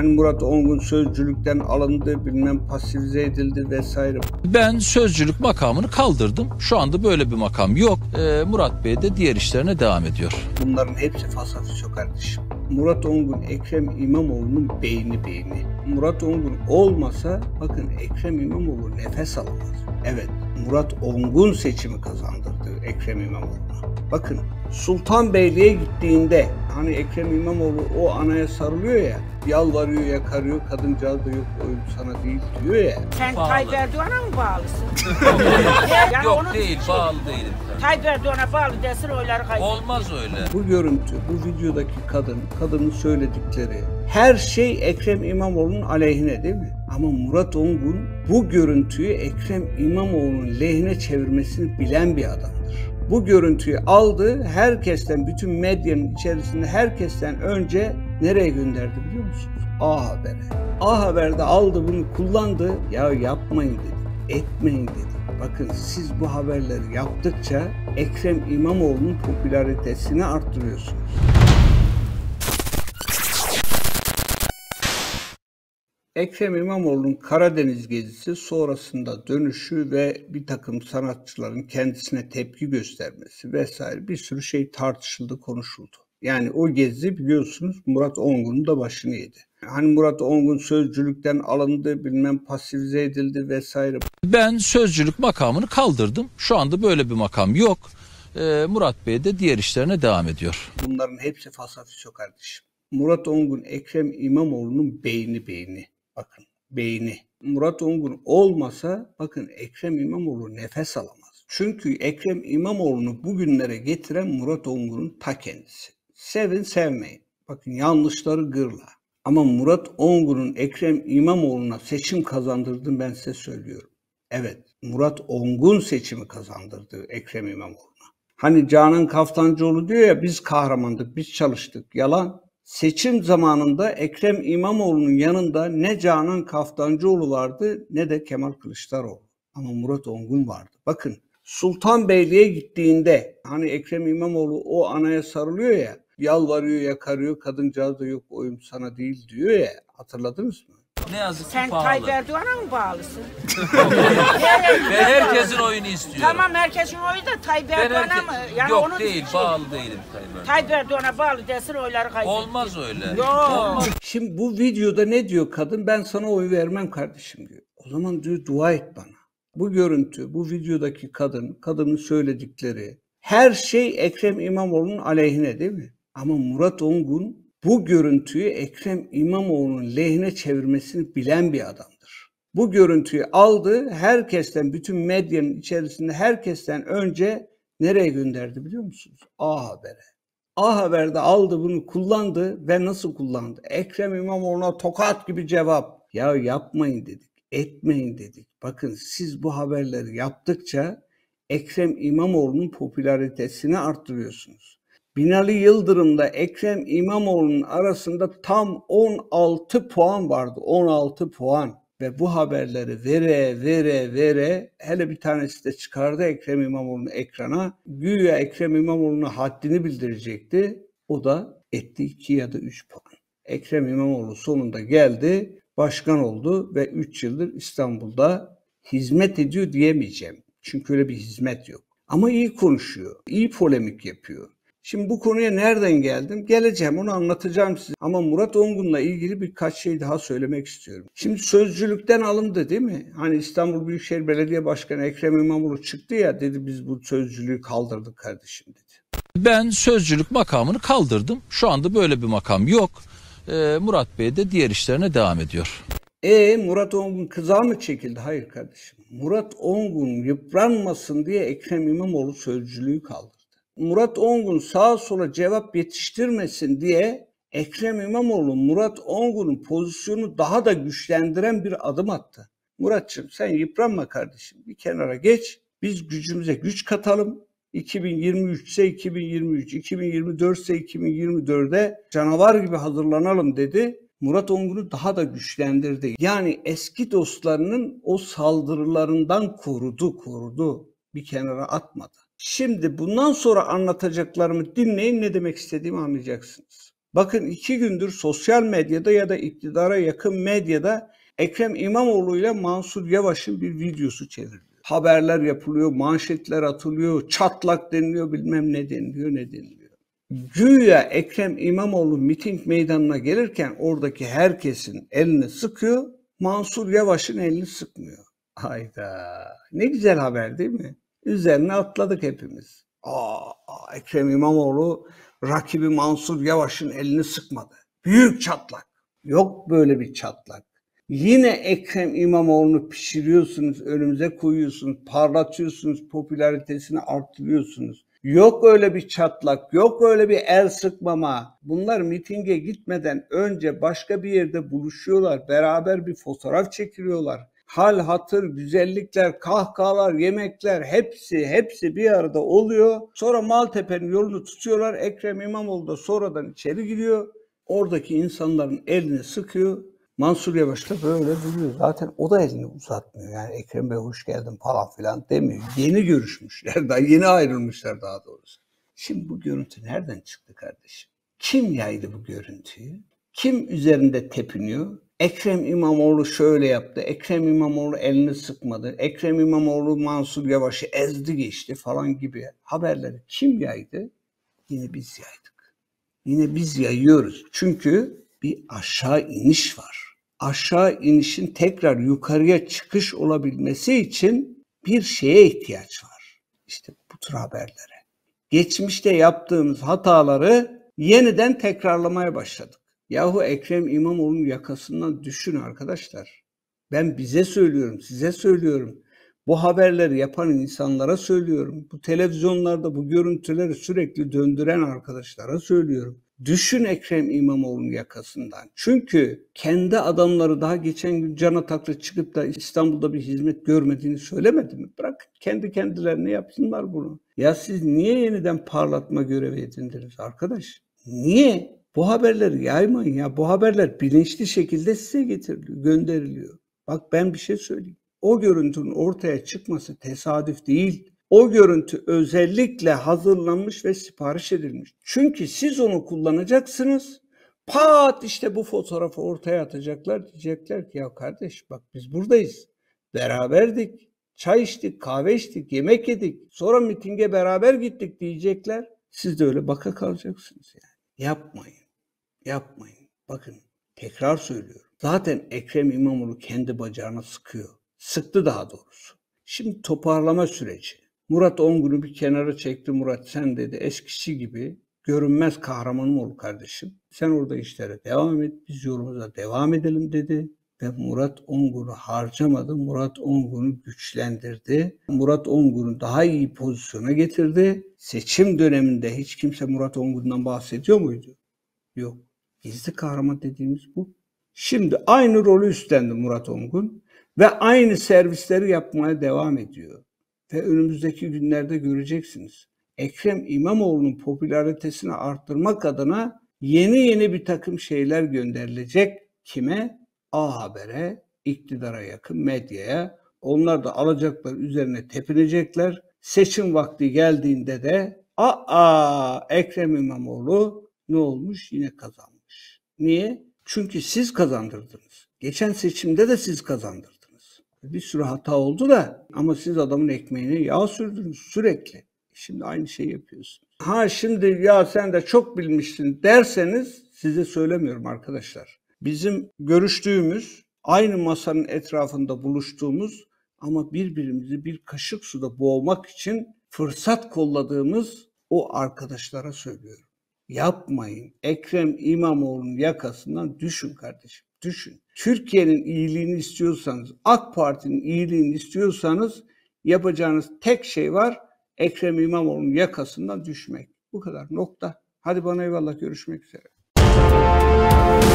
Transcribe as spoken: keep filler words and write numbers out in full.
Hani Murat Ongun sözcülükten alındı, bilmem pasifize edildi vesaire. Ben sözcülük makamını kaldırdım. Şu anda böyle bir makam yok. Ee, Murat Bey de diğer işlerine devam ediyor. Bunların hepsi fasafiso kardeşim. Murat Ongun, Ekrem İmamoğlu'nun beyni beyni. Murat Ongun olmasa bakın Ekrem İmamoğlu nefes alamaz. Evet, Murat Ongun seçimi kazandırdı Ekrem İmamoğlu'na. Bakın Sultanbeyli'ye gittiğinde hani Ekrem İmamoğlu o anaya sarılıyor ya, yalvarıyor, yakarıyor, kadıncağız da yok oyun sana değil diyor ya. Sen Tayyip Erdoğan'a mı bağlısın? yani Yok değil, şey, bağlı değilim. Tayyip Erdoğan'a bağlı desin oyları kaybeder. Olmaz öyle. Bu görüntü, bu videodaki kadın, kadının söyledikleri her şey Ekrem İmamoğlu'nun aleyhine değil mi? Ama Murat Ongun bu görüntüyü Ekrem İmamoğlu'nun lehine çevirmesini bilen bir adamdır. Bu görüntüyü aldı, herkesten, bütün medyanın içerisinde herkesten önce nereye gönderdi biliyor musunuz? A Haber'e. A Haber'de aldı bunu kullandı. Ya yapmayın dedi, etmeyin dedi. Bakın siz bu haberleri yaptıkça Ekrem İmamoğlu'nun popülaritesini arttırıyorsunuz. Ekrem İmamoğlu'nun Karadeniz gezisi sonrasında dönüşü ve bir takım sanatçıların kendisine tepki göstermesi vesaire bir sürü şey tartışıldı, konuşuldu. Yani o gezi biliyorsunuz Murat Ongun'un da başını yedi. Hani Murat Ongun sözcülükten alındı, bilmem pasifize edildi vesaire. Ben sözcülük makamını kaldırdım. Şu anda böyle bir makam yok. Ee, Murat Bey de diğer işlerine devam ediyor. Bunların hepsi fasafiso kardeşim. Murat Ongun, Ekrem İmamoğlu'nun beyni beyni. Bakın beyni. Murat Ongun olmasa bakın Ekrem İmamoğlu nefes alamaz. Çünkü Ekrem İmamoğlu'nu bugünlere getiren Murat Ongun'un ta kendisi. Sevin sevmeyin. Bakın yanlışları gırla. Ama Murat Ongun'un Ekrem İmamoğlu'na seçim kazandırdığını ben size söylüyorum. Evet, Murat Ongun seçimi kazandırdı Ekrem İmamoğlu'na. Hani Canan Kaftancıoğlu diyor ya biz kahramandık, biz çalıştık. Yalan. Seçim zamanında Ekrem İmamoğlu'nun yanında ne Canan Kaftancıoğlu vardı ne de Kemal Kılıçdaroğlu. Ama Murat Ongun vardı. Bakın Sultanbeyli'ye gittiğinde hani Ekrem İmamoğlu o anaya sarılıyor ya, yalvarıyor, yakarıyor, kadıncağız da yok oyun sana değil diyor ya, hatırladınız mı? Ne yazık ki Sen pahalı. Tayyip Erdoğan'a mı bağlısın? Ben herkesin oyunu istiyorum. Tamam herkesin oyu da Tayyip Erdoğan'a herke... mı? Yani Yok onun değil, şey, bağlı değilim Tayyip Erdoğan'a. Tayyip Erdoğan'a bağlı desin oyları kaybeder. Olmaz öyle. Yok. Olmaz. Şimdi bu videoda ne diyor kadın? Ben sana oy vermem kardeşim diyor. O zaman diyor dua et bana. Bu görüntü, bu videodaki kadın, kadının söyledikleri her şey Ekrem İmamoğlu'nun aleyhine değil mi? Ama Murat Ongun bu görüntüyü Ekrem İmamoğlu'nun lehine çevirmesini bilen bir adamdır. Bu görüntüyü aldı, herkesten, bütün medyanın içerisinde herkesten önce nereye gönderdi biliyor musunuz? A Haber'e. A Haber'de aldı bunu kullandı ve nasıl kullandı? Ekrem İmamoğlu'na tokat gibi cevap. Ya yapmayın dedik, etmeyin dedik. Bakın siz bu haberleri yaptıkça Ekrem İmamoğlu'nun popülaritesini arttırıyorsunuz. Binali Yıldırım'la Ekrem İmamoğlu'nun arasında tam on altı puan vardı. on altı puan. Ve bu haberleri vere vere vere hele bir tanesi de çıkardı Ekrem İmamoğlu'nu ekrana. Güya Ekrem İmamoğlu'na haddini bildirecekti. O da etti iki ya da üç puan. Ekrem İmamoğlu sonunda geldi, başkan oldu ve üç yıldır İstanbul'da hizmet ediyor diyemeyeceğim. Çünkü öyle bir hizmet yok. Ama iyi konuşuyor, iyi polemik yapıyor. Şimdi bu konuya nereden geldim? Geleceğim, onu anlatacağım size. Ama Murat Ongun'la ilgili birkaç şey daha söylemek istiyorum. Şimdi sözcülükten alındı değil mi? Hani İstanbul Büyükşehir Belediye Başkanı Ekrem İmamoğlu çıktı ya, dedi biz bu sözcülüğü kaldırdık kardeşim dedi. Ben sözcülük makamını kaldırdım. Şu anda böyle bir makam yok. Ee, Murat Bey de diğer işlerine devam ediyor. E Murat Ongun kıza mı çekildi? Hayır kardeşim. Murat Ongun yıpranmasın diye Ekrem İmamoğlu sözcülüğü kaldırdı. Murat Ongun sağa sola cevap yetiştirmesin diye Ekrem İmamoğlu Murat Ongun'un pozisyonu daha da güçlendiren bir adım attı. Muratçığım sen yıpranma kardeşim, bir kenara geç, biz gücümüze güç katalım. iki bin yirmi üç ise iki bin yirmi üç, iki bin yirmi dört ise iki bin yirmi dörde canavar gibi hazırlanalım dedi. Murat Ongun'u daha da güçlendirdi. Yani eski dostlarının o saldırılarından korudu, korudu. Bir kenara atmadı. Şimdi bundan sonra anlatacaklarımı dinleyin, ne demek istediğimi anlayacaksınız. Bakın iki gündür sosyal medyada ya da iktidara yakın medyada Ekrem İmamoğlu ile Mansur Yavaş'ın bir videosu çevriliyor. Haberler yapılıyor, manşetler atılıyor, çatlak deniliyor, bilmem ne deniliyor, ne deniliyor. Güya Ekrem İmamoğlu miting meydanına gelirken oradaki herkesin elini sıkıyor, Mansur Yavaş'ın elini sıkmıyor. Hayda, ne güzel haber değil mi? Üzerine atladık hepimiz. Aa, Ekrem İmamoğlu rakibi Mansur Yavaş'ın elini sıkmadı. Büyük çatlak. Yok böyle bir çatlak. Yine Ekrem İmamoğlu'nu pişiriyorsunuz, önümüze koyuyorsunuz, parlatıyorsunuz, popülaritesini arttırıyorsunuz. Yok öyle bir çatlak, yok öyle bir el sıkmama. Bunlar mitinge gitmeden önce başka bir yerde buluşuyorlar, beraber bir fotoğraf çekiliyorlar. Hal, hatır, güzellikler, kahkahalar, yemekler hepsi hepsi bir arada oluyor. Sonra Maltepe'nin yolunu tutuyorlar. Ekrem İmamoğlu da sonradan içeri giriyor. Oradaki insanların elini sıkıyor. Mansur Yavaş da böyle duruyor. Zaten o da elini uzatmıyor. Yani Ekrem Bey hoş geldin falan filan demiyor. Yeni görüşmüşler, daha yeni ayrılmışlar daha doğrusu. Şimdi bu görüntü nereden çıktı kardeşim? Kim yaydı bu görüntüyü? Kim üzerinde tepiniyor? Ekrem İmamoğlu şöyle yaptı, Ekrem İmamoğlu elini sıkmadı, Ekrem İmamoğlu Mansur Yavaş'ı ezdi geçti falan gibi haberleri kim yaydı? Yine biz yaydık. Yine biz yayıyoruz. Çünkü bir aşağı iniş var. Aşağı inişin tekrar yukarıya çıkış olabilmesi için bir şeye ihtiyaç var. İşte bu tür haberlere. Geçmişte yaptığımız hataları yeniden tekrarlamaya başladık. Yahu Ekrem İmamoğlu'nun yakasından düşün arkadaşlar. Ben bize söylüyorum, size söylüyorum. Bu haberleri yapan insanlara söylüyorum. Bu televizyonlarda bu görüntüleri sürekli döndüren arkadaşlara söylüyorum. Düşün Ekrem İmamoğlu'nun yakasından. Çünkü kendi adamları daha geçen gün Can Atak'la çıkıp da İstanbul'da bir hizmet görmediğini söylemedi mi? Bırak kendi kendilerine yapsınlar bunu. Ya siz niye yeniden parlatma görevi edindiniz arkadaş? Niye? Bu haberleri yaymayın ya. Bu haberler bilinçli şekilde size getiriliyor, gönderiliyor. Bak ben bir şey söyleyeyim. O görüntünün ortaya çıkması tesadüf değil. O görüntü özellikle hazırlanmış ve sipariş edilmiş. Çünkü siz onu kullanacaksınız. Pat işte bu fotoğrafı ortaya atacaklar. Diyecekler ki ya kardeş bak biz buradayız. Beraberdik. Çay içtik, kahve içtik, yemek yedik. Sonra mitinge beraber gittik diyecekler. Siz de öyle baka kalacaksınız yani. Yapmayın. Yapmayın. Bakın tekrar söylüyorum. Zaten Ekrem İmamoğlu kendi bacağına sıkıyor. Sıktı daha doğrusu. Şimdi toparlama süreci. Murat Ongun'u bir kenara çekti. Murat sen dedi eskisi gibi görünmez kahramanım ol kardeşim. Sen orada işlere devam et. Biz yolumuza devam edelim dedi. Ve Murat Ongun'u harcamadı. Murat Ongun'u güçlendirdi. Murat Ongun'u daha iyi pozisyona getirdi. Seçim döneminde hiç kimse Murat Ongun'dan bahsediyor muydu? Yok. Gizli kahraman dediğimiz bu. Şimdi aynı rolü üstlendi Murat Ongun ve aynı servisleri yapmaya devam ediyor. Ve önümüzdeki günlerde göreceksiniz. Ekrem İmamoğlu'nun popülaritesini arttırmak adına yeni yeni bir takım şeyler gönderilecek. Kime? A Haber'e, iktidara yakın medyaya. Onlar da alacaklar, üzerine tepinecekler. Seçim vakti geldiğinde de aa Ekrem İmamoğlu ne olmuş? Yine kazanmış. Niye? Çünkü siz kazandırdınız. Geçen seçimde de siz kazandırdınız. Bir sürü hata oldu da ama siz adamın ekmeğine yağ sürdünüz sürekli. Şimdi aynı şeyi yapıyorsunuz. Ha şimdi ya sen de çok bilmişsin derseniz size söylemiyorum arkadaşlar. Bizim görüştüğümüz, aynı masanın etrafında buluştuğumuz ama birbirimizi bir kaşık suda boğmak için fırsat kolladığımız o arkadaşlara söylüyorum. Yapmayın. Ekrem İmamoğlu'nun yakasından düşün kardeşim. Düşün. Türkiye'nin iyiliğini istiyorsanız, AK Parti'nin iyiliğini istiyorsanız yapacağınız tek şey var. Ekrem İmamoğlu'nun yakasından düşmek. Bu kadar. Nokta. Hadi bana eyvallah. Görüşmek üzere.